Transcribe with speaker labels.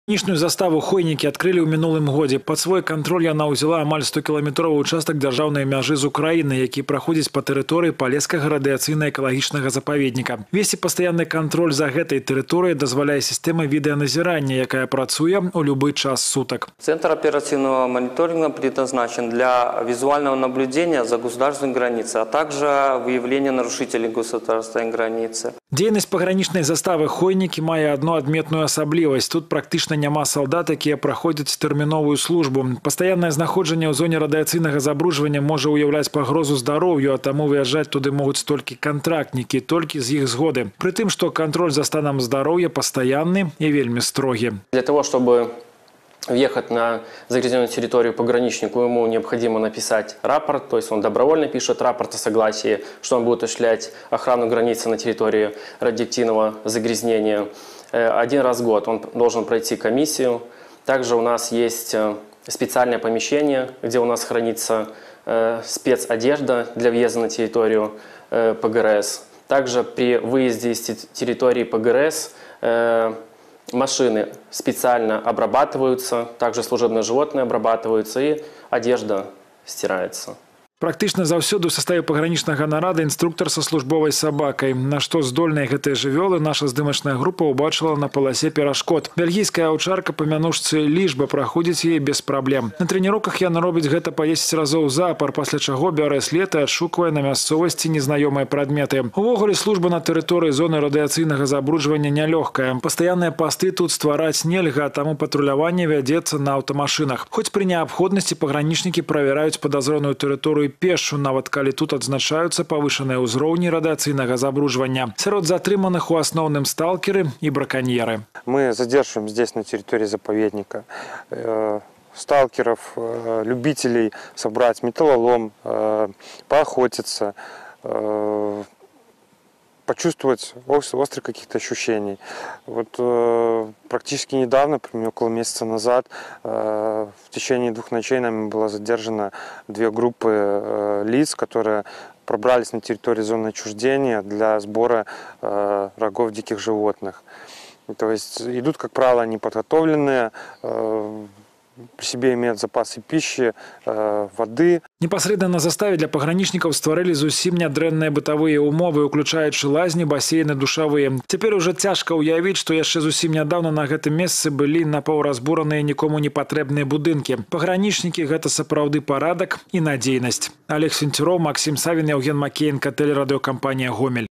Speaker 1: Нижнюю заставу хойнікі открыли ў мінулым годзе. Под свой контроль яна ўзяла амаль 100-кіламетровы участок дзяржаўнай мяжы з Украіны, які праходзіць па тэрыторыі Палескага радыяцыйна-экалагічнага запаведніка. Весці пастаянны контроль за гэтай тэрыторыяй дазваляе сістэма відэаназірання, якая працуе ў любы час сутак.
Speaker 2: Центр оперативного мониторинга предназначен для визуального наблюдения за государственной границей, а также выявления нарушителей государственной границы.
Speaker 1: Дзейнасць пагранічнай заставы хойнікі мае одну адметную асаблівасць. Тут практычна няма салдат, якія праходзяць тэрміновую службу. Пастаяннае знаходжанне ў зоне радыяцыйнага забруджвання можа ўяўляць пагрозу здароўю, а таму выязджаць туды могуць толькі кантрактнікі, толькі з іх згоды. Пры тым, што кантроль за станам здароўя пастаянны і вельмі строгі.
Speaker 3: Для того, чтобы въехать на загрязненную территорию пограничнику, ему необходимо написать рапорт, то есть он добровольно пишет рапорт о согласии, что он будет осуществлять охрану границы на территории радиоактивного загрязнения. Один раз в год он должен пройти комиссию. Также у нас есть специальное помещение, где у нас хранится спецодежда для въезда на территорию ПГРС. Также при выезде из территории ПГРС машины специально обрабатываются, также служебные животные обрабатываются и одежда стирается.
Speaker 1: Практычна заўсёды ў саставе пагранічнага нарада інструктар са службовай сабакай. На што здольныя гэтыя жывёлы наша здымачная група ўбачыла на паласе перашкод. Бельгійская аўчарка па мянушцы лічба праходзіць яе без праблем. На трэніроўках яна робіць гэта па 10 разоў запар, пасля чаго бярэ след і адшуквае на мясцовасці незнаёмыя прадметы. Увогуле служба на тэрыторыі зоны радыяцыйнага забруджвання нялёгкая. Пастаянныя пасты тут ствараць нельга, таму патруляванне вядзецца на аўтамашынах. Хоць пры неабходнасці пагранічнікі правяраюць падазроную тэрыторыю пешшу, нават калі тут адзначаюцца павышаныя ўзроўні радыяцыйнага забруджвання. Сярод затрыманых у асноўным сталкеры і браконьеры.
Speaker 4: Мы задерживаем здесь на территории заповедника сталкеров, любителей собрать металлолом, поохотиться, почувствовать острых каких-то ощущений. Вот практически недавно, примерно около месяца назад, в течение 2 ночей нами было задержано 2 группы лиц, которые пробрались на территорию зоны отчуждения для сбора рогов диких животных. То есть идут, как правило, неподготовленные, при себе имеют запасы пищи, воды.
Speaker 1: Непасрэдна на заставе для пагранічнікаў стварылі зусім нядрэнныя бытавыя умовы, уключаючы лазні, басейны, душавыя. Цяпер уже цяжка ўявіць, што яшчэ зусім нядаўна на гэтым месцы былі напаўразбураныя нікому не патрэбныя будынкі. Пагранічнікі – гэта сапраўды парадак і надзейнасць. Олег Сенцюроў, Максим Савін, Евген Макеенко, телерадиокомпания «Гомель».